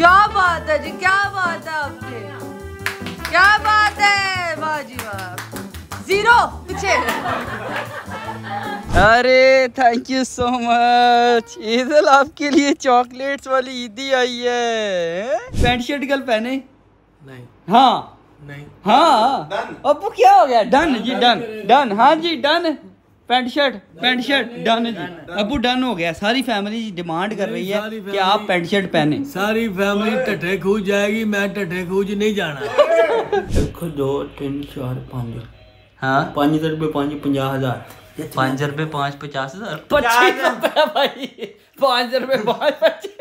क्या बात है जी, क्या बात है आपके, क्या बात है, वाह जी वाह। 0 पीछे। अरे थैंक यू सो मच। ईदल आपके लिए चॉकलेट्स वाली ईदी आई है। पैंट शर्ट कल पहने? नहीं। हाँ नहीं। हाँ अबू क्या हो गया? डन जी, डन डन। हाँ जी डन। पैंट शर्ट डन जी। अबू डन हो गया। सारी फैमिली डिमांड कर रही है कि आप पैंट शर्ट पहने। सारी फैमिली टट्टे खूज जाएगी, मैं टट्टे खूज नहीं जाना। 1 2 3 4 5। हाँ 5 रुपए 5 50,000। 5 रुपए 5 50,000। 25 रुपए भाई। 5 रुपए 5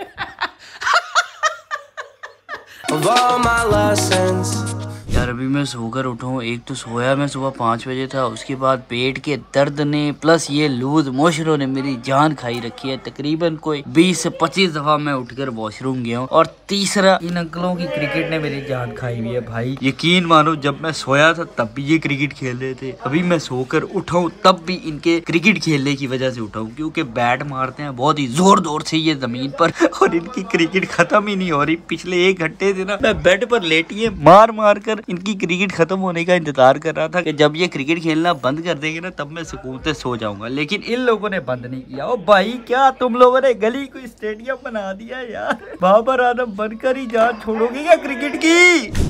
25। यार अभी मैं सोकर उठा हूँ। एक तो सोया मैं सुबह 5 बजे था, उसके बाद पेट के दर्द ने प्लस ये लूज मोशरों ने मेरी जान खाई रखी है। तकरीबन कोई 20 से 25 दफा मैं उठकर वॉशरूम गया हूँ। और तीसरा इन अंकलों की क्रिकेट ने मेरी जान खाई हुई है भाई। यकीन मानो जब मैं सोया था तब भी ये क्रिकेट खेल रहे थे, अभी मैं सोकर उठा हूँ तब भी इनके क्रिकेट खेलने की वजह से उठा हूँ, क्योंकि बैट मारते हैं बहुत ही जोर जोर से ये जमीन पर और इनकी क्रिकेट खत्म ही नहीं हो रही। पिछले 1 घंटे से ना मैं बेड पर लेटी है मार मार कर इनकी क्रिकेट खत्म होने का इंतजार कर रहा था कि जब ये क्रिकेट खेलना बंद कर देंगे ना तब मैं सुकून से सो जाऊंगा, लेकिन इन लोगों ने बंद नहीं किया। ओ भाई क्या तुम लोगों ने गली को स्टेडियम बना दिया यार। बाबर आदम बनकर ही जान छोड़ोगे क्या क्रिकेट की?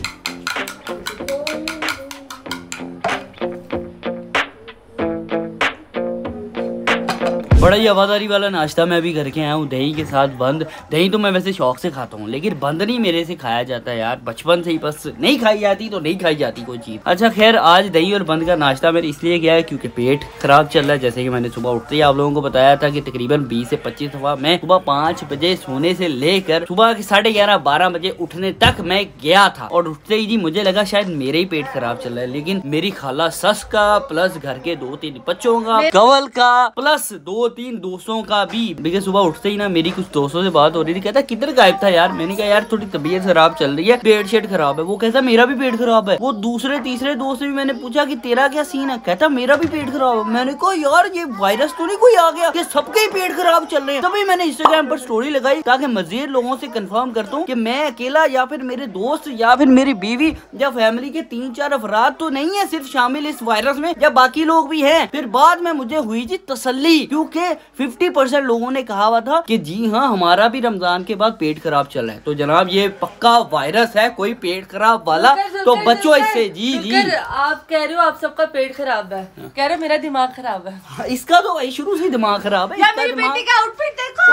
बड़ा ही आवाजारी वाला नाश्ता मैं भी करके आया हूँ, दही के साथ बंद। दही तो मैं वैसे शौक से खाता हूँ, लेकिन बंद नहीं मेरे से खाया जाता है यार। बचपन से ही बस नहीं खाई जाती तो नहीं खाई जाती कोई चीज। अच्छा खैर, आज दही और बंद का नाश्ता मैंने इसलिए किया है क्योंकि पेट खराब चल रहा है। जैसे कि मैंने सुबह उठते ही आप लोगों को बताया था कि तकरीबन 20 से 25 दफा मैं सुबह 5 बजे सोने से लेकर सुबह के 11:30 12 बजे उठने तक मैं गया था। और उठते ही जी मुझे लगा शायद मेरे ही पेट खराब चल रहा है, लेकिन मेरी खाला सस का प्लस घर के 2-3 बच्चों का कवल का प्लस 2-3 दोस्तों का भी। देखिए सुबह उठते ही ना मेरी कुछ दोस्तों से बात हो रही थी, कहता किधर गायब था यार। मैंने कहा यार थोड़ी तबीयत खराब चल रही है, पेट शेट खराब है। वो कहता मेरा भी पेट खराब है। वो दूसरे तीसरे दोस्त से भी मैंने पूछा कि तेरा क्या सीन है, कहता मेरा भी पेट खराब है। मैंने कहा यार ये वायरस तो नहीं कोई आ गया कि सबके ही पेट खराब चल रहे हैं। तभी मैंने इंस्टाग्राम पर स्टोरी लगाई ताकि मजीद लोगों से कंफर्म करता हूँ कि मैं अकेला या फिर मेरे दोस्त या फिर मेरी बीवी या फैमिली के 3-4 अफराद तो नहीं है सिर्फ शामिल इस वायरस में, या बाकी लोग भी हैं। फिर बाद में मुझे हुई जी तसल्ली, क्योंकि 50% लोगों ने कहा हुआ था कि जी हाँ हमारा भी रमजान के बाद पेट खराब चल रहा है। तो जनाब ये पक्का वायरस है कोई पेट खराब वाला, तो बचो इससे। जी जी आप कह रहे हो आप सबका पेट खराब है, कह रहे हो मेरा दिमाग खराब है। इसका तो भाई शुरू से दिमाग खराब है। मेरी बेटी का आउटफिट देखो,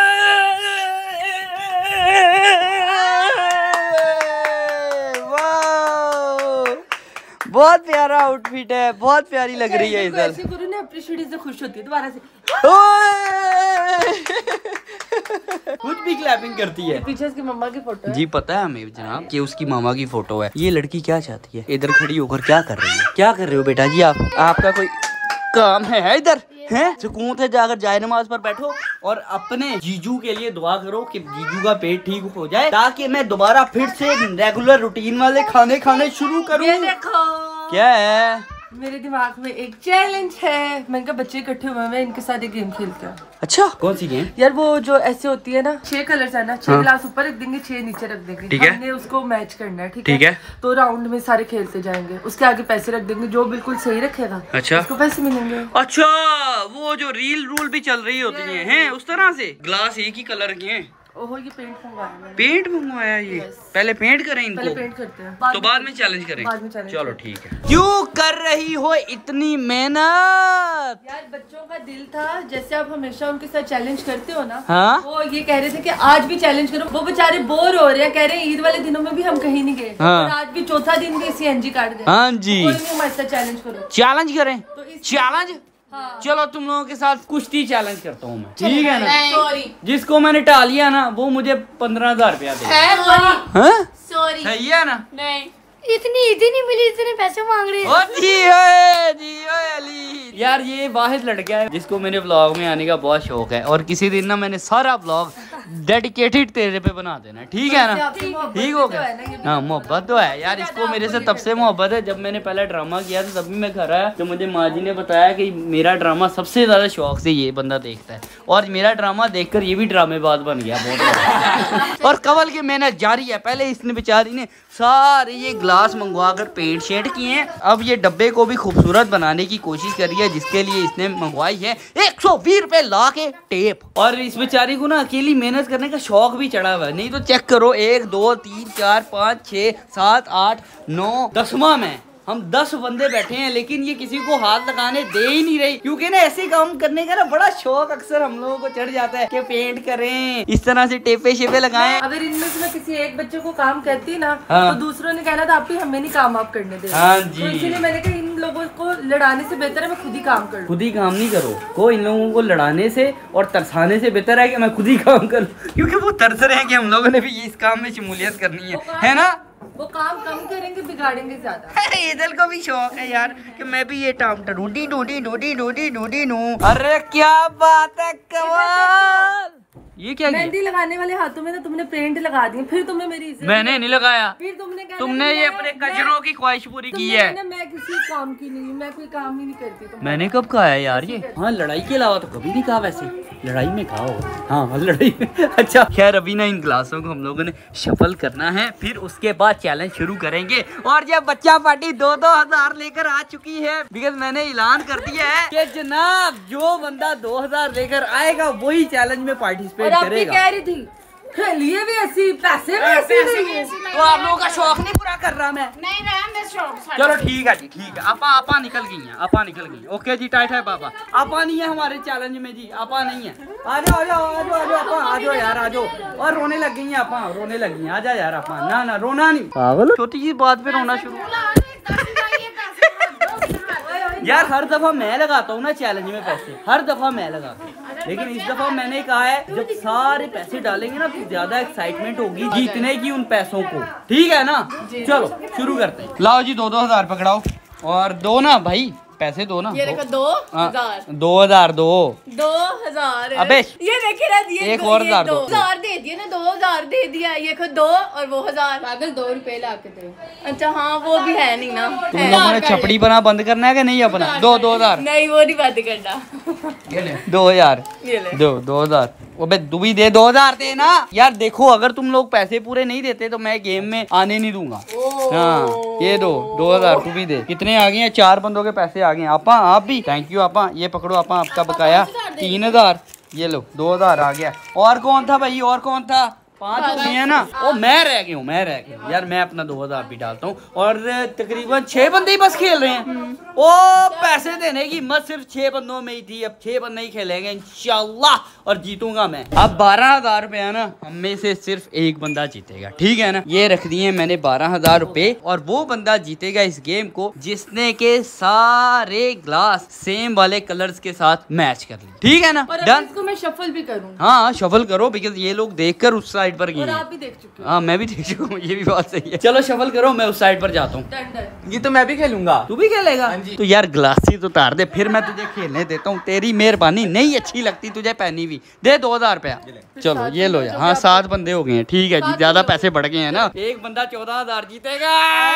बहुत प्यारा आउटफिट है, बहुत प्यारी लग रही है। इधर ऐसे करो ना, अप्रिशिएट से खुश होती है दोबारा से। खुद भी क्लैपिंग करती है। पीछे उसकी मम्मा की फोटो है। जी पता है हमें जनाब कि उसकी मामा की फोटो है। ये लड़की क्या चाहती है? इधर खड़ी होकर क्या कर रही है? क्या कर रहे हो बेटा जी आप? आपका कोई काम है इधर? हैं? सुकून से जाकर जाए नमाज पर बैठो और अपने जीजू के लिए दुआ करो कि जीजू का पेट ठीक हो जाए, ताकि मैं दोबारा फिर से रेगुलर रूटीन वाले खाने खाने शुरू करूं। ये देखो क्या है? मेरे दिमाग में एक चैलेंज है। मैंने कहा बच्चे इकट्ठे हुए हैं, इनके साथ एक गेम खेलते हैं। अच्छा कौन सी गेम? यार वो जो ऐसे होती है ना, 6 कलर्स है ना, 6 गिलास ऊपर रख देंगे, 6 नीचे रख देंगे। ठीक है। हमने उसको मैच करना है। ठीक है। तो राउंड में सारे खेलते जाएंगे, उसके आगे पैसे रख देंगे, जो बिल्कुल सही रखेगा अच्छा उसको पैसे मिलेंगे। अच्छा वो जो रील रूल भी चल रही होती है उस तरह से। ग्लास एक ही कलर के हैं। ओहो ये पेंट मंगवाया मैंने। पेंट मंगवाया ये? पहले पेंट करें इनको, पहले पेंट करते हैं तो बाद में चैलेंज करें। बाद में चैलेंज। चलो ठीक है। क्यों कर रही हो इतनी मेहनत? यार बच्चों का दिल था, जैसे आप हमेशा उनके साथ चैलेंज करते हो ना। हाँ? वो ये कह रहे थे कि आज भी चैलेंज करो। वो बेचारे बोर हो रहे हैं, कह रहे हैं ईद वाले दिनों में भी हम कहीं नहीं गए। हाँ। और आज भी चौथा दिन भी CNG काट दे। हाँ जी कोई नहीं, हमारे साथ चैलेंज करो। चैलेंज करें। तो चैलेंज हाँ। चलो तुम लोगों के साथ कुश्ती चैलेंज करता हूँ मैं, ठीक है ना? सॉरी जिसको मैंने टालिया ना वो मुझे 15,000 रुपया दे। सॉरी सही है ना? नहीं, इतनी ईदी नहीं मिली, इतने पैसे मांग रहे हैं। जी अली। यार ये वाहिद लड़का है जिसको मेरे व्लॉग में आने का बहुत शौक है, और किसी दिन ना मैंने सारा व्लॉग डेडिकेटेड तेरे पे बना देना, ठीक है ना? ठीक हो गया। हाँ मोहब्बत तो है यार, इसको मेरे से तब से मोहब्बत है जब मैंने पहला ड्रामा किया था, तभी मैं घर आया तो मुझे माँ जी ने बताया कि मेरा ड्रामा सबसे ज्यादा शौक से ये बंदा देखता है, और मेरा ड्रामा देखकर ये भी ड्रामेबाज बन गया बहुत। और कवल की मेहनत जारी है। पहले इसने बेचारी ने सारे ये ग्लास मंगवा कर पेंट शेड किए हैं, अब ये डब्बे को भी खूबसूरत बनाने की कोशिश करी है, जिसके लिए इसने मंगवाई है 120 रुपए ला के टेप। और इस बेचारी को ना अकेली मेहनत करने का शौक भी चढ़ा हुआ है, नहीं तो चेक करो 1 2 3 4 5 6 7 8 9 10वां में हम 10 बंदे बैठे हैं, लेकिन ये किसी को हाथ लगाने दे ही नहीं रही, क्योंकि ना ऐसे काम करने का ना बड़ा शौक अक्सर हम लोगों को चढ़ जाता है कि पेंट करें, इस तरह से टेपे शेपे लगाएं। अगर इनमें से मैं किसी एक बच्चे को काम कहती ना, हाँ। तो दूसरों ने कहना था आप ही हमें नहीं काम आप करने दे। हाँ जी। तो इसीलिए मैंने कहा इन लोगों को लड़ाने से बेहतर है मैं खुद ही काम कर लूं। खुद ही काम नहीं करो को, इन लोगों को लड़ाने से और तरसाने से बेहतर है कि मैं खुद ही काम करूं, क्योंकि वो तरस रहे हैं कि हम लोगों ने भी इस काम में शमूलियत करनी है ना? वो काम कम करेंगे बिगाड़ेंगे ज्यादा। ईदल को भी शौक है यार कि मैं भी ये टाम ढूंढी ढूंढी ढूंढी ढूंढी ढूंढी नू। अरे क्या बात है कमाल, ये क्या मेहंदी लगाने वाले हाथों में ना तुमने पेंट लगा दी, फिर तुमने मेरी इज्जत, मैंने नहीं लगाया, फिर तुमने ये अपने कचरों की ख्वाहिश पूरी की है। मैं किसी काम की नहीं, मैं कोई काम ही नहीं करती। मैंने कब कहा है यार ये? हाँ लड़ाई के अलावा तो कभी नहीं कहा, वैसे लड़ाई में कहा हो। हाँ लड़ाई में। अच्छा खैर अभी ना इन ग्लासों को हम लोगों ने शफल करना है, फिर उसके बाद चैलेंज शुरू करेंगे। और ये बच्चा पार्टी 2-2 हजार लेकर आ चुकी है, बिकॉज मैंने ऐलान कर दिया है कि जनाब जो बंदा 2000 लेकर आएगा वही चैलेंज में पार्टिसिपेट करेगा। कह रही थी लिए भी ऐसी पैसे भी ऐसे, तो आप लोगों का शौक नहीं पूरा कर रहा मैं? नहीं रहा मैं शौक। चलो ठीक है जी, ठीक है। आपा निकल गई हैं, आपा निकल गई। ओके जी, टाइट है पापा। आपा नहीं है हमारे चैलेंज में जी, आपा नहीं है। आ जाओ आ जाओ आ जाओ आ जाओ आपा, आ जाओ यार आ जाओ। और रोने लग गई हैं आपा, रोने लग गई हैं। आ जा यार आपा, ना ना रोना नहीं पागल, छोटी सी बात पे रोना शुरू। यार हर दफा मैं लगाता हूँ ना चैलेंज में पैसे, हर दफा मैं लगाता हूँ, लेकिन इस दफा मैंने कहा है जब सारे पैसे डालेंगे ना तो ज्यादा एक्साइटमेंट होगी जीतने की उन पैसों को, ठीक है ना? चलो शुरू करते हैं। लाओ जी 2-2 हजार पकड़ाओ, और दो ना भाई पैसे दो ना, ये देखो 2000 2000 दो 2000। अबे ये देखे ना, ये एक और 1000 दो। 2000 दे दिया ना, 2000 दे दिया। ये खुद 2 और वो 1000 पागल 2 रुपए ला के दे। अच्छा हाँ वो भी है नहीं ना, तुम लोगों ने छपड़ी बना बंद करना है कि नहीं अपना? 2-2000 नहीं वो नहीं बात करना। 2000 ये ले दो 2000। अबे तू भी दे 2000 दे ना यार। देखो अगर तुम लोग पैसे पूरे नहीं देते तो मैं गेम में आने नहीं दूंगा। हाँ ये दो 2000 तू भी दे। कितने आ गए हैं? 4 बंदों के पैसे आ गए। आपा आप भी थैंक यू आपा, ये पकड़ो आपा आपका बकाया 3000। ये लो 2000 आ गया। और कौन था भाई, और कौन था? 5 हो गए हैं ना। ओ मैं रह गया हूँ यार, मैं अपना 2000 भी डालता हूँ। और तकरीबन 6 बंदे ही बस खेल रहे हैं। ओ पैसे देने की मत सिर्फ 6 बंदों में ही थी, अब 6 बंदे ही खेलेंगे इंशाल्लाह, और जीतूंगा मैं। अब 12000 रुपए है ना, हम में से सिर्फ एक बंदा जीतेगा, ठीक है ना? ये रख दिए मैंने 12000 रुपए, और वो बंदा जीतेगा इस गेम को जिसने के सारे ग्लास सेम वाले कलर्स के साथ मैच कर लिए, ठीक है ना? डन। इसको मैं शफल भी करूँ? हाँ शफल करो, बिकॉज ये लोग देखकर उस साइड पर गए और हैं। आप भी देख चुके हो। हाँ मैं भी देख चुका हूँ, ये भी बात सही है। चलो शफल करो, मैं उस साइड पर जाता हूँ। Done done. ये तो मैं भी खेलूंगा। तू भी खेलेगा? तो यार ग्लासेस उतार दे, फिर मैं तुझे खेलने देता हूँ। तेरी मेहरबानी नहीं अच्छी लगती तुझे पहनी हुई। दे 2000 रुपया। चलो ये लो यार। हाँ 7 बंदे हो गए हैं, ठीक है जी, ज्यादा पैसे बढ़ गए हैं ना। एक बंदा 14000 जीतेगा,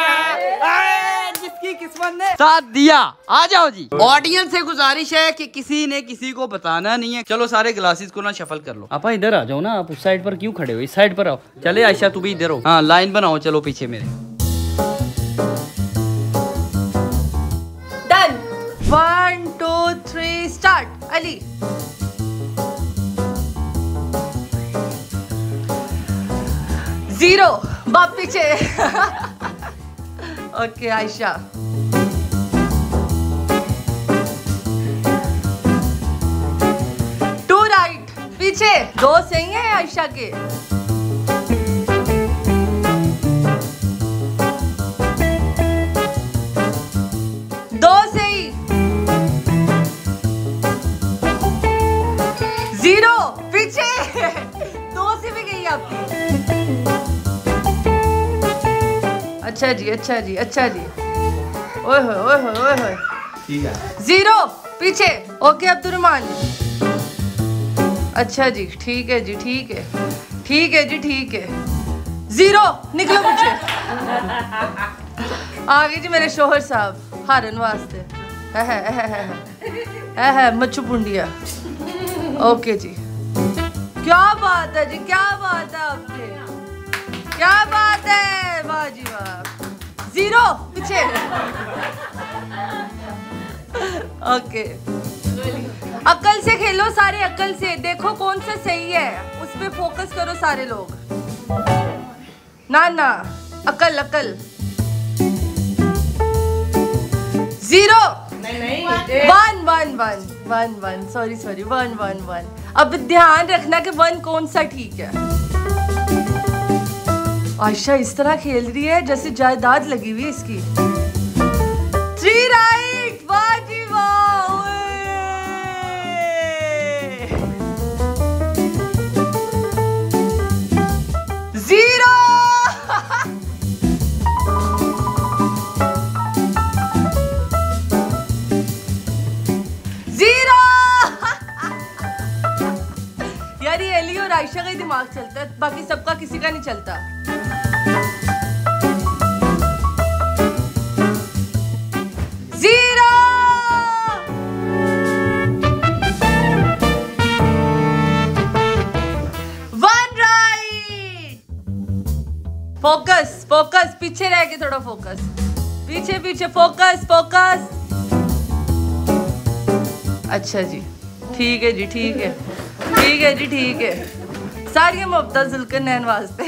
जिसकी किस्मत ने साथ दिया। आ जाओ जी। ऑडियंस से गुजारिश है कि किसी ने किसी को बताना नहीं है। चलो सारे ग्लासेस को ना शफल कर लो। आप इधर आ जाओ ना, आप उस साइड पर क्यों खड़े हो? इस साइड पर आओ। चले आयशा तू भी इधर हो। हाँ लाइन बनाओ, चलो पीछे मेरे। डन। 1 2 3 स्टार्ट। अली 0 बाप पीछे। ओके आयशा 2 राइट पीछे। 2 सही है आयशा के। 2 सही। 0 पीछे। 2 से भी गई आपकी। अच्छा जी अच्छा जी अच्छा जी। ओए होए ओए होए ओए होए। ठीक है। 0 पीछे। ओके अब तुरमान। अच्छा जी, ठीक है जी, ठीक है, ठीक है जी, ठीक है। 0 निकलो पीछे। आगे जी मेरे शोहर साहब हारन वास्ते मच्छू पुंडिया। ओके जी, क्या बात है जी, क्या बात है आपके, क्या बात है, वाह जी वाह। 0 पीछे। ओके, अक्ल से खेलो सारे, अक्ल से देखो कौन सा सही है, उस पे फोकस करो सारे लोग। ना ना, अक्ल अक्ल। 0 नहीं 1 1 1 1 1 सॉरी 1 1 1। अब ध्यान रखना कि 1 कौन सा ठीक है। आयशा इस तरह खेल रही है जैसे जायदाद लगी हुई है इसकी। 3 राइट, वाह जी वाह। 0 यार ये एली और आयशा का ही दिमाग चलता है, बाकी सबका किसी का नहीं चलता। 0 1 राइट। फोकस फोकस, पीछे रह के थोड़ा फोकस, पीछे पीछे फोकस फोकस। अच्छा जी, ठीक है जी, ठीक है, ठीक है जी, ठीक है। सारी मोहब्बत जुल्करनैन वास्ते।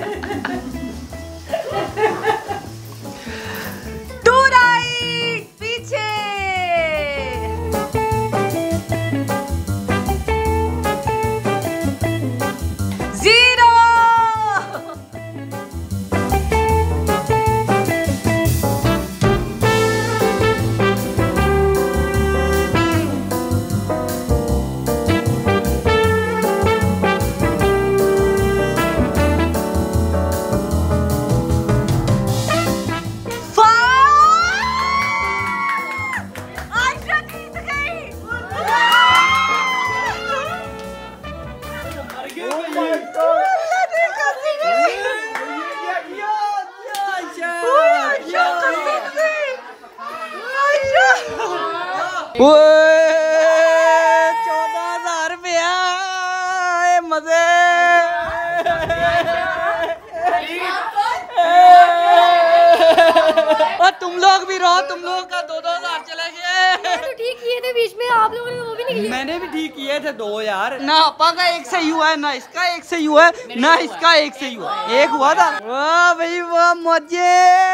2 राइट, पीछे। 0 14,000 रुपया मजे। और तुम लोग भी रहो, तुम लोग का 2-2 चले गए। तो ठीक किए थे बीच में, आप लोगों ने वो भी नहीं किया। मैंने भी ठीक किए थे 2 यार। ना अपा का एक सही हुआ है, ना इसका एक सही हुआ है, ना इसका एक सही हुआ है। एक हुआ था। वाह भाई वाह, मजे।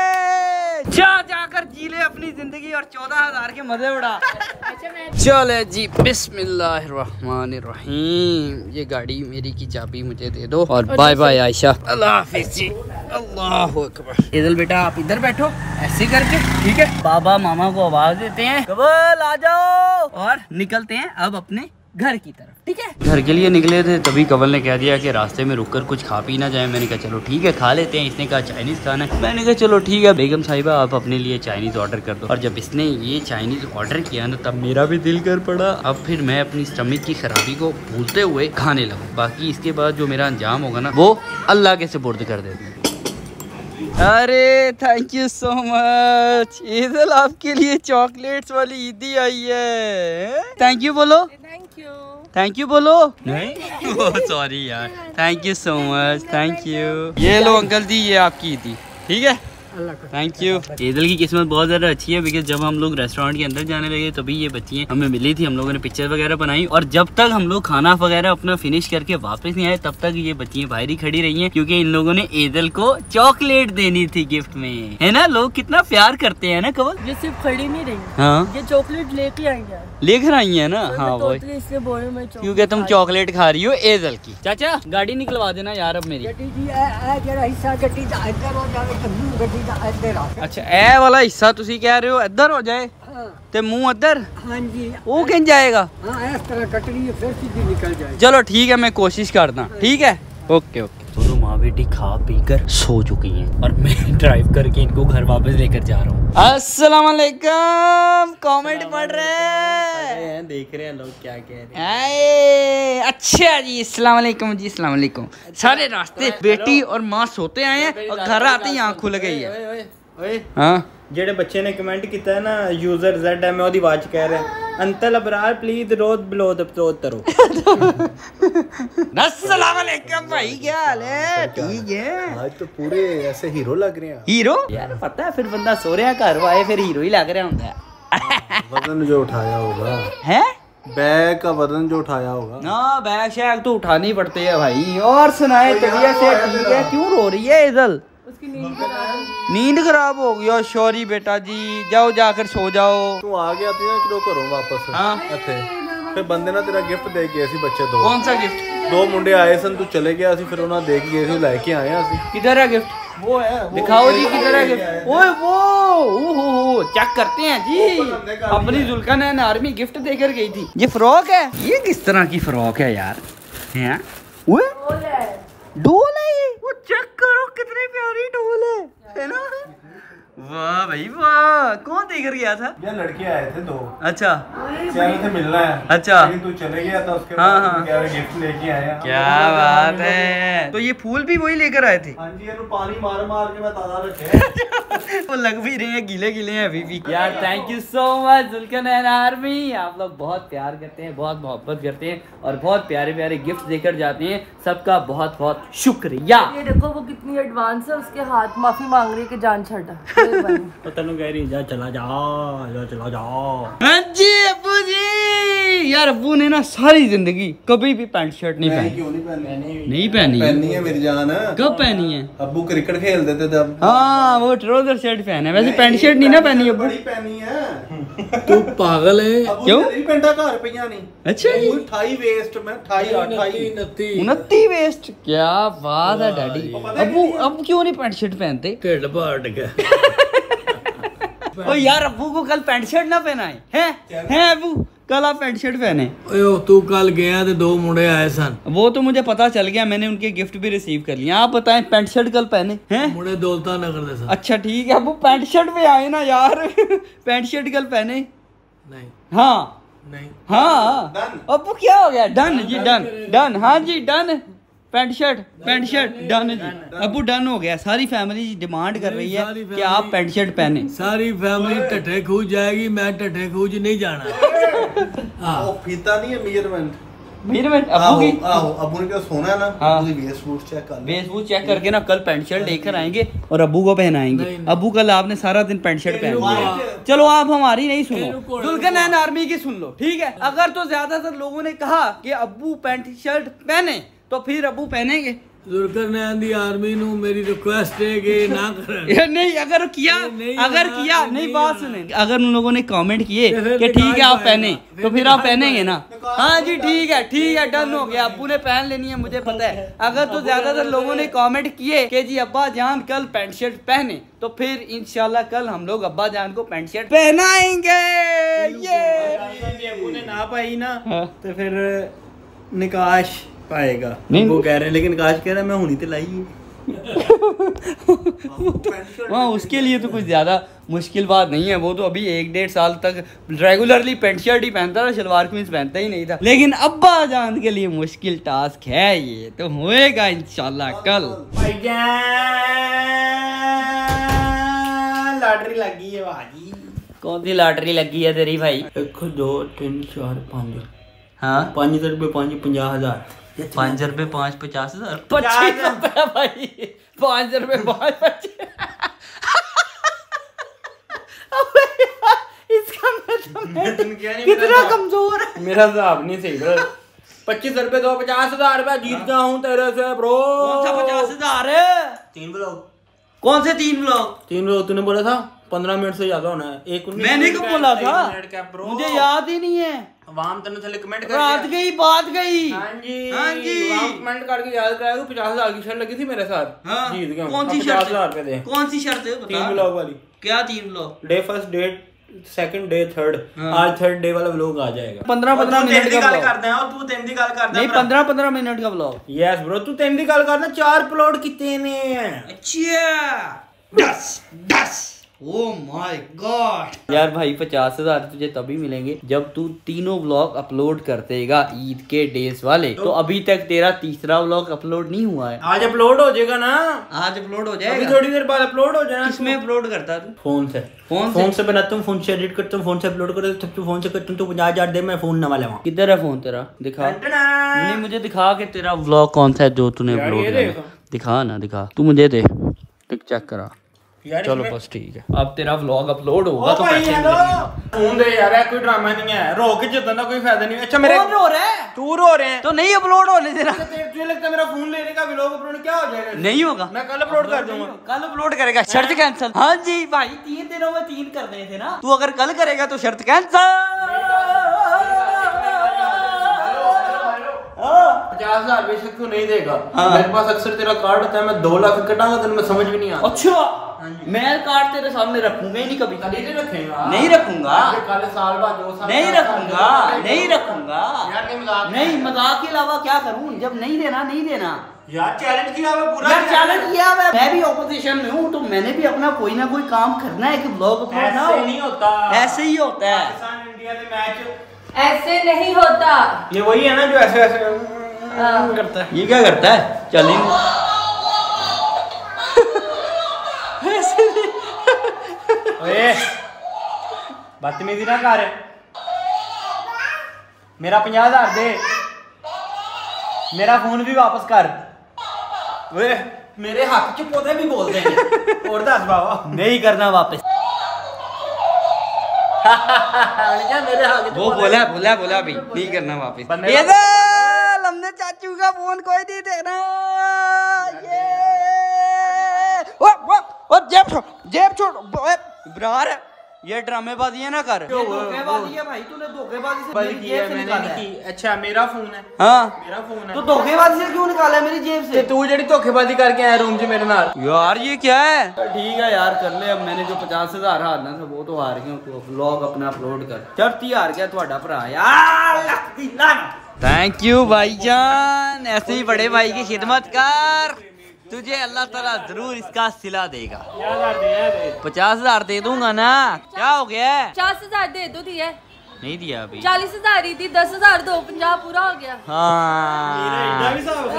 जाकर जी ले अपनी जिंदगी और 14,000 के मजे उड़ा। चले जी, बिस्मिल्लाहिर्रहमानिर्रहीम। ये गाड़ी मेरी की चाबी मुझे दे दो और बाय बाय आयशा, अल्लाह हाफिज जी। अल्लाह अकबर। इधर बेटा आप इधर बैठो ऐसे करके, ठीक है। बाबा मामा को आवाज देते हैं, कबल आ जाओ, और निकलते हैं अब अपने घर की तरफ, ठीक है। घर के लिए निकले थे, तभी कवल ने कह दिया कि रास्ते में रुककर कुछ खा पी ना जाए। मैंने कहा चलो ठीक है, खा लेते हैं। इसने कहा चाइनीज खाना है, मैंने कहा चलो ठीक है बेगम साहिबा आप अपने लिए चाइनीज ऑर्डर कर दो। और जब इसने ये चाइनीज ऑर्डर किया ना, तब मेरा भी दिल कर पड़ा। अब फिर मैं अपनी स्टमक की खराबी को भूलते हुए खाने लगा। बाकी इसके बाद जो मेरा अंजाम होगा ना, वो अल्लाह के सुपुर्द कर देते हैं। अरे थैंक यू सो मच ईदल, आपके लिए चॉकलेट्स वाली ईदी आई है। थैंक यू बोलो, थैंक यू बोलो। नहीं सॉरी यार, thank you so much, thank you. ये लो अंकल जी, ये आपकी ईदी, ठीक है, थैंक यू। ईदल की किस्मत बहुत ज़्यादा अच्छी है, बिकॉज जब हम लोग रेस्टोरेंट के अंदर जाने लगे तभी ये बच्चियाँ हमें मिली थी। हम लोगों ने पिक्चर वगैरह बनाई, और जब तक हम लोग खाना वगैरह अपना फिनिश करके वापस नहीं आए, तब तक ये बच्चियाँ बाहर ही खड़ी रही हैं, क्योंकि इन लोगों ने ईदल को चॉकलेट देनी थी गिफ्ट में, है ना। लोग कितना प्यार करते हैं ना कवल। ये सिर्फ खड़ी नहीं रही, हाँ ये चॉकलेट लेके आई है, लेकर आई है ना। हाँ वो इसलिए बोले मैं क्योंकि तुम चॉकलेट खा रही हो ईदल की। चाचा गाड़ी निकलवा देना यार अब मेरी। अच्छा ए वाला हिस्सा तुसी कह रहे हो इधर हो जाए, ते मुंह इधर। हाँ जी, वो किन जाएगा। हाँ, इस तरह कटनी है, फिर सीधी निकल जाए। चलो ठीक है, मैं कोशिश करता, ठीक है, ओके ओके। दोनों माँ बेटी खा पी कर सो चुकी हैं और मैं ड्राइव करके इनको घर वापस लेकर जा रहा हूँ। अस्सलाम वालेकुम। कमेंट पढ़ रहे हैं, देख रहे हैं लोग क्या कह रहे हैं। अच्छा जी, अस्सलाम वालेकुम जी, अस्सलाम वालेकुम। सारे रास्ते बेटी और माँ सोते आए हैं और घर आते ही आँख खुल गई है। हाँ, ਜਿਹੜੇ ਬੱਚੇ ਨੇ ਕਮੈਂਟ ਕੀਤਾ ਹੈ ਨਾ ਯੂਜ਼ਰ ZM ਉਹਦੀ ਆਵਾਜ਼ ਕਹਿ ਰਿਹਾ ਅੰਤਲ ਅਬਰਾਰ ਪਲੀਜ਼ ਰੋਜ਼ ਬਲੋ ਦਪਤੋਤ ਕਰੋ। अस्सलाम वालेकुम भाई, क्या हाल है? ठीक है। आज तो पूरे ऐसे हीरो लग रहे हैं। हीरो यार, पता है फिर बंदा सो रहा घर आए फिर हीरो ही लग रहा होता है। वजन जो उठाया होगा है बैग का वजन जो उठाया होगा ना, बैग शैग तो उठाने ही पड़ते हैं भाई। और सुनाए तबीयत से ठीक है? क्यों रो रही है इधर? नींद खराब हो गई। सॉरी बेटा जी, जाओ जाकर सो जाओ। तू आ गया थी ना कि घरों वापस हाँ। ਇੱਥੇ ਫਿਰ ਬੰਦੇ ਨਾ ਤੇਰਾ ਗਿਫਟ ਦੇ ਗਏ ਸੀ ਬੱਚੇ ਦੋ। कौन सा गिफ्ट? ਦੋ ਮੁੰਡੇ ਆਏ ਸਨ, ਤੂੰ ਚਲੇ ਗਿਆ ਸੀ, ਫਿਰ ਉਹਨਾਂ ਦੇ ਕੇ ਗਏ ਸੀ, ਲੈ ਕੇ ਆਏ ਅਸੀਂ। किधर है गिफ्ट? वो है दिखाओ जी, किधर है गिफ्ट? ओए वो चेक करते हैं जी। अपनी जुल्कनैन आर्मी गिफ्ट देकर गई थी। ये फ्रॉक है। ये किस तरह की फ्रॉक है यार? हैं? डोल है ये। वो चेक करो कितनी प्यारी डोल है ना? वाह भाई वाह। कौन देकर गया था? ये लड़के आए थे दो, अच्छा चाहे थे मिलना है। अच्छा। लेकिन तू चले गया था, उसके हाँ, बाद हाँ। क्या गिफ्ट लेके आए हैं। क्या बात है। तो ये फूल भी वही लेकर आए थे? हाँ जी, ये पानी मार मार के मैं ताजा रखे। वो लग भी रहे हैं, गीले गीले हैं अभी भी। यार thank you so much Zulqarnain army, आप लोग बहुत प्यार करते हैं, बहुत मोहब्बत करते हैं और बहुत प्यारे प्यारे गिफ्ट देकर जाते हैं। सबका बहुत बहुत शुक्रिया। ये देखो वो कितनी एडवांस है, उसके हाथ माफी मांग रही है कि जान छड़ा। तो तेन कह रही जा चला जा चला जा। हाँ जी अब्बू जी। यार अब्बू ने ना सारी जिंदगी कभी भी पैंट शर्ट नहीं पहनी। क्यों नहीं पहनी? नहीं पहनी है। पहनी है मेरी जान। कब पहनी है? अब्बू क्रिकेट खेल देते थे अब। हाँ, वो ट्राउजर शर्ट पहना है, वैसे पैंट शर्ट नहीं ना पहनी अब्बू। बड़ी पहनी है। तू पागल है। अब्बू क्यों? तेरी पेंटा घर पईयां नहीं। अच्छा जी। 28 वेस्ट में 28 29 वेस्ट। क्या बात है डैडी। अब्बू अब क्यों नहीं पैंट शर्ट पहनते? ढिड पाट गया। ओ यार अब्बू को कल पैंट शर्ट ना पहनाए हैं अब्बू? कल आप पैंट शर्ट पहने। ओए तू कल गया तो दो मुंडे आए सन। वो तो मुझे पता चल गया, मैंने उनके गिफ्ट भी रिसीव कर लिया। आप बताएं पैंट शर्ट कल पहने हैं? मुंडे दौलता नगर दे सन। अच्छा ठीक है, अब्बू पैंट शर्ट पे आए ना यार। पैंट शर्ट कल पहने। नहीं हाँ नहीं हाँ अब्बू क्या हो गया? डन जी, डन डन। हाँ जी डन। पैंट शर्ट डन जी। अब्बू डन हो गया। सारी फैमिली डिमांड कर रही है कि आप पैंट शर्ट पहने। सारी फैमिली टट्ठे खूज जाएगी, मैं टट्ठे खूज नहीं जाना। वो फीता नहीं है मेजरमेंट। मेजरमेंट अब्बू की। अब्बू ने क्या सोना है ना, हाँ। उसकी वेस्ट बूट चेक कर। वेस्ट बूट चेक करके ना कल पैंट शर्ट लेकर आएंगे और अब्बू को पहनाएंगे। नहीं। अब्बू कल आपने सारा दिन पैंट शर्ट पहन। चलो आप हमारी नहीं सुनो, जुल्कनैन आर्मी की सुन लो, ठीक है? अगर तो ज्यादातर लोगों ने कहा कि अब्बू पैंट शर्ट पहने तो फिर अब्बू पहनेंगे। जुल्कनैन दी आर्मी नु मेरी रिक्वेस्ट है कि ना करें। नहीं अगर किया नहीं अगर होना, किया नहीं नहीं बात होना। सुने, अगर उन लोगों ने कमेंट किए फिर कि ठीक है आप निकाल पहने पाएगा, तो फिर फिर आप निकाल पहनेंगे ना? पाएगा। हाँ जी ठीक है डन हो गया। अब्बू ने पहन लेनी है, मुझे पता है। अगर तो ज्यादातर लोगों ने कमेंट किए कि जी अब्बा जान कल पैंट शर्ट पहने तो फिर इंशाल्लाह कल हम लोग अब्बा जान को पैंट शर्ट पहनाएंगे। अब्बू ने ना पाई ना तो फिर निकाश पाएगा। नहीं। वो कह रहे हैं, लेकिन निकाश कह रहा है मैं हुनी तो लाई है। हाँ उसके लिए तो कुछ ज्यादा मुश्किल बात नहीं है। वो तो अभी 1-1.5 साल तक रेगुलरली पैंट शर्ट ही पहनता था, शलवार कमीज पहनता ही नहीं था। लेकिन अब्बा जान के लिए मुश्किल टास्क है, ये तो होएगा इंशाल्लाह कल। लॉटरी लगी है भाजी। कौन सी लॉटरी लगी है तेरी भाई? 1 2 3 4 5। हाँ 5 रुपए 5 50,000। 5 रुपए 5 50,000 25 रुपए भाई। 5 रुपए 5 25। इसका कितना कमजोर है। मेरा हिसाब नहीं सही ब्रो। 25 रुपए दो 50,000 रुपए जीत गया हूँ तेरे से ब्रो। कौन सा 50,000 है? 3 ब्लॉग। कौन से 3 ब्लॉग? 3 ब्लॉग तूने बोला था 15 मिनट से ज्यादा होना है। एक मैंने कब बोला था? मुझे याद ही नहीं है। वाम तने थले कमेंट कर रात गई बात गई। हाँ जी हाँ जी। वाम कमेंट करके याद कराया 50,000 की शर्ट लगी थी मेरे साथ। हाँ। जीत गया हूँ। कौन सी शर्त? 50,000 रुपए दे। कौन सी शर्त है बता? 3 ब्लॉग वाली। क्या 3 blog? Day first date second day third, आज थर्ड डे वाला व्लॉग आ जाएगा। 15-15 मिनट का गल vlog। करदा है, तू तेन दी गल करदा नहीं 15-15 मिनट का व्लॉग। यस ब्रो, तू तेन दी गल करदा, 4 अपलोड किते ने। अच्छा 10 ओह माय गॉड यार भाई 50,000 तुझे तभी मिलेंगे जब तू तीनों व्लॉग अपलोड कर देगा ईद के डेज वाले। तो अभी तक तेरा तीसरा व्लॉग अपलोड नहीं हुआ है। आज अपलोड हो जाएगा ना, आज अपलोड हो अभी जाएगा। थोड़ी देर बाद अपलोड हो जाएगा। किसमें अपलोड करता तू? फोन से। फोन से बनाता हूँ, फोन से एडिट करता हूँ, फोन से अपलोड करता हूँ, तब फोन से करता हूँ। तो 50,000 दे, मैं फोन नवा लेवा। किधर है फोन तेरा? दिखा। नहीं मुझे दिखा के तेरा व्लॉग कौन सा है जो तूने अपलोड किया। दिखा ना, दिखा तू मुझे दे, चेक करा। चलो बस ठीक है, अब तेरा व्लॉग अपलोड होगा तो पैसे मिलेंगे। फोन दे यार, कोई ड्रामा नहीं है, रो के जितना का कोई फायदा नहीं है। अच्छा मेरे रो रहा है, तू रो रहे हैं तो नहीं अपलोड होने देना। तुझे लगता है मेरा फोन लेने का व्लॉग अपलोड क्या हो जाएगा? नहीं होगा, मैं कल अपलोड कर दूंगा। कल अपलोड करेगा, शर्त कैंसिल। हाँ जी भाई 3 दिनों में 3 करने थे ना, तू अगर कल करेगा तो शर्त कैंसिल। 50,000 बेशक तू नहीं देगा, मेरे पास अक्सर तेरा कार्ड होता है, मैं 2 लाख कटाऊंगा तो मैं समझ भी नहीं आता। अच्छा मैं कार्ड तेरे सामने रखूंगा ही नहीं कभी। नहीं रखेगा, नहीं रखूंगा, कल साल बाद 2 साल नहीं रखूंगा, नहीं रखूंगा यार। नहीं मजाक, नहीं मजाक के अलावा क्या करूं? जब नहीं देना नहीं देना यार। चैलेंज किया हुआ पूरा, यार चैलेंज किया हुआ। मैं भी ऑपोजिशन में हूँ तो मैंने भी अपना कोई ना कोई काम करना है कि ब्लॉग अपलोड ना हो। ऐसे नहीं होता, ऐसे ही होता है। पाकिस्तान इंडिया के मैच ऐसे नहीं होता। ये वही है ना जो ऐसे ऐसे करता है। ये क्या करता है? चल ओए बदतमीजी ना कर, मेरा 50,000 दे, मेरा फोन भी वापस कर। ओए मेरे हक च पौधे भी बोलते हैं। और दस बाबा नहीं करना वापस। मेरे हक च वो बोला अभी नहीं करना वापस। बंदे ये हमने चाचू का फोन कोई नहीं देना। जेब छोड़ इब्रार, ये ड्रामेबाजी है ना कर। धोखेबाजी है भाई, तूने धोखेबाजी से मेरी जेब से निकाला है। अच्छा मेरा फोन है। हाँ मेरा फोन है तो धोखेबाजी से क्यों निकाला है मेरी जेब से? तू जड़ी धोखेबाजी करके आया रूम च मेरे नाल। यार ये क्या है? ठीक है यार कर ले। अब मैंने जो 50,000 हारना था वो तो हार गया। तो व्लॉग अपना अपलोड कर। शर्त ही हार गया ਤੁਹਾਡਾ ਭਰਾ यार। थैंक यू भाईजान, ऐसे ही बड़े भाई की खिदमत कर, तुझे अल्लाह ताला जरूर इसका सिला देगा। 50,000 दे दूंगा ना। क्या हो गया? 50,000 दे दो दिया। नहीं दिया अभी। 40,000 ही थी, 10,000 दो, 50 पूरा हो गया। हाँ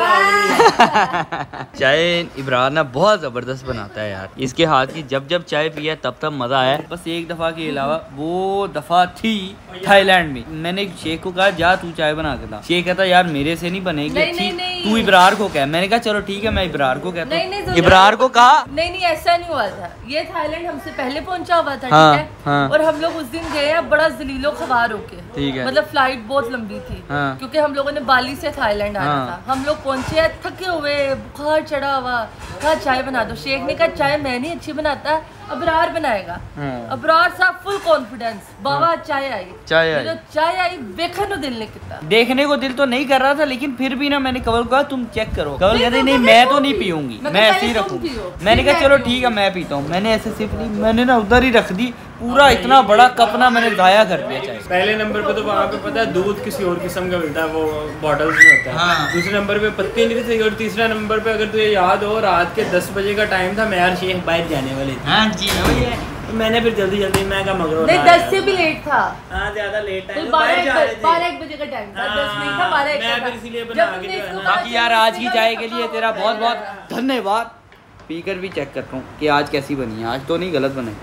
चाय इब्रार ना बहुत जबरदस्त बनाता है यार। इसके हाथ की जब जब चाय पिया तब तब मजा आया। बस एक दफा के अलावा वो दफा थी थाईलैंड में। मैंने शेख को कहा जा तू चाय बना के ला। शेख कहता यार मेरे से नहीं बनेगी अच्छी, तू इब्रार को कह। मैंने कहा चलो ठीक है मैं इब्रार को कहता हूँ। इब्रार को कहा नहीं ऐसा नहीं हुआ था। ये थाईलैंड हमसे पहले पहुंचा हुआ था, हाँ, ठीक है। हाँ। और हम लोग उस दिन गए बड़ा जलीलो खबार होके, ठीक है। मतलब फ्लाइट बहुत लंबी थी, हाँ। क्योंकि हम लोगों ने बाली से थाईलैंड आना हाँ। था। हम लोग पहुंचे हैं थके हुए, बुखार चढ़ा हुआ। कहा चाय बना दो। शेख ने कहा चाय मैं नहीं अच्छी बनाता, अबरार बनाएगा। अबरार साहब फुल कॉन्फिडेंस, बाबा चाय आई। चाय आई देखने को दिल नहीं किया। देखने को दिल तो नहीं कर रहा था, लेकिन फिर भी ना मैंने कवल को कहा तुम चेक करो। कवल कहते नहीं मैं तो नहीं पीऊंगी, मैं ऐसे ही रखूंगी। मैंने कहा चलो ठीक है मैं पीता हूँ। मैंने ऐसे सिर्फ ली, मैंने ना उधर ही रख दी। पूरा इतना बड़ा कप ना मैंने जाया कर दिया चाय। पहले नंबर पे तो वहाँ पे पता है दूध किसी और किस्म का मिलता है, वो बॉटल्स में होता है। हाँ। दूसरे नंबर पे पत्ती नहीं थी। और तीसरा नंबर पे अगर तुझे याद हो रात के 10 बजे का टाइम था, मैं और शेख बाहर जाने वाले थे। हाँ जी तो मैंने फिर जल्दी मैं का मगरो नहीं 10 से भी लेट था। हाँ ज्यादा लेट टाइम, 12-1 बजे का टाइम था, 10 नहीं था, 12-1 मैं था। फिर इसीलिए बना जब के तुमने जो है इसको ना। बाकी यार आज की चाय के लिए तेरा बहुत बहुत धन्यवाद। पीकर भी चेक करता हूँ कि आज कैसी बनी है। आज तो नहीं गलत बने।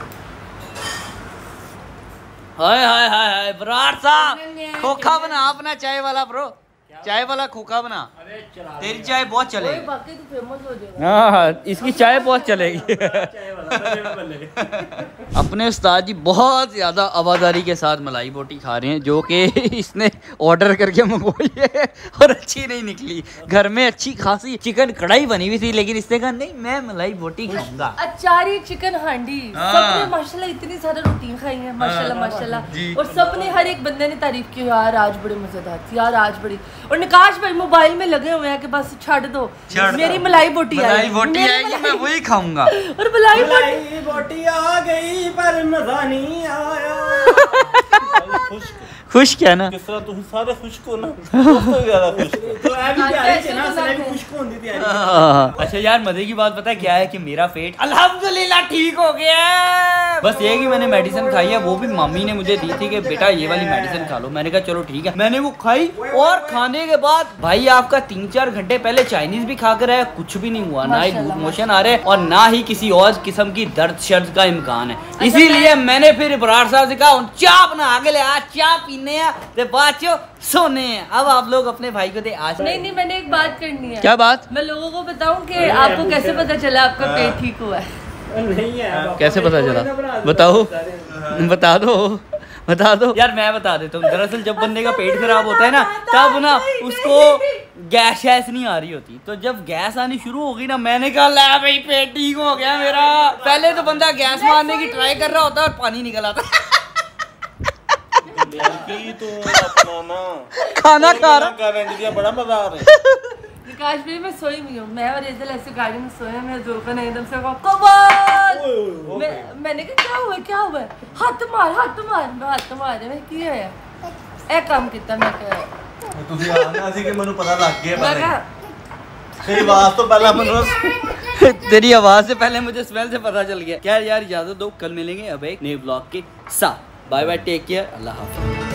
हाय हाय हाय हाय बरार साहब खोखा बना अपना चाय वाला ब्रो, चाय वाला खोखा बना। तेरी चाय बहुत चलेगी। बाकी तो फेमस हो जाएगा। हाँ इसकी चाय बहुत चलेगी। अपने उस्ताद जी बहुत ज़्यादा आवाज़ारी के साथ मलाई बोटी खा रहे हैं, जो कि इसने ऑर्डर करके मंगवाई है और अच्छी नहीं निकली। घर में अच्छी खासी चिकन कढ़ाई बनी हुई थी, लेकिन इसने कहा नहीं मैं मलाई बोटी खाऊंगा। अचारी चिकन हांडी, सबने माशाल्लाह इतनी सारी रोटी खाई है माशाल्लाह माशाल्लाह। और सबने हर एक बंदे ने तारीफ की यार आज बड़े मजेदार थी, यार आज बड़ी। और निकाश भाई मोबाइल में लगे हुए हैं कि बस छड़ दो, मेरी मलाई बोटी आएगी मैं वही खाऊंगा। और मलाई बोटी आ गई पर मजा नहीं आया। खुश क्या ना किस तरह तुम सारे खुश्क हो ना, बहुत ज्यादा खुश्क हो। तो अभी प्यारी थी ना, सने भी खुश होती थी। अच्छा यार मजे की बात पता है क्या है कि मेरा पेट अल्हम्दुलिल्लाह ठीक हो गया है। बस ये है कि मैंने मेडिसिन खाई है, वो भी मम्मी ने मुझे दी थी कि बेटा ये वाली मेडिसिन खा लो। मैंने कहा चलो ठीक है, मैंने वो खाई और खाने के बाद भाई आपका 3-4 घंटे पहले चाइनीज भी खा कर आया, कुछ भी नहीं हुआ, ना ही लूज मोशन आ रहे और ना ही किसी और किस्म की दर्द शर्द का इम्कान है। इसीलिए मैंने फिर इब्रार साहब से कहा चाय बना आगे ले आ, चाय पीने बाचो सोने। अब आप लोग अपने भाई को दे आज। नहीं मैंने एक बात करनी है। क्या बात? मैं लोगों को बताऊं कि आपको कैसे पता चला आपका पेट ठीक हुआ है? नहीं है, कैसे पता चला? बताओ, बता दो यार। मैं बता देता हूँ। दरअसल जब बंदे का पेट खराब होता है ना, तब ना उसको गैस नहीं आ रही होती। तो जब गैस आनी शुरू होगी ना, मैंने कहा ला भाई पेट ठीक हो गया मेरा। पहले तो बंदा गैस मारने की ट्राई कर रहा होता है और पानी निकल आता। तो अपना ना खाना खा रहा, बड़ा मजा आ रहा है। विकास भाई मैं सोई हुई हूँ, मैं और एजल ऐसे गाड़ी में सोए, मैं जुल्फा ने एकदम से कहा कमाल। मैंने कहा क्या हुआ हाथ मार मैं हाथ मार मैं की है ए काम कितना मैं कहा ਤੁਸੀਂ ਆਣਾ ਸੀ कि ਮੈਨੂੰ पता लग गया मैं कहा तेरी आवाज तो पहला ਮੈਨੂੰ तेरी आवाज से पहले मुझे स्मेल से पता चल गया। क्या यार इजाजत दो, कल मिलेंगे अब एक नए ब्लॉग के साथ। Bye bye, take care, Allah हाफिज़।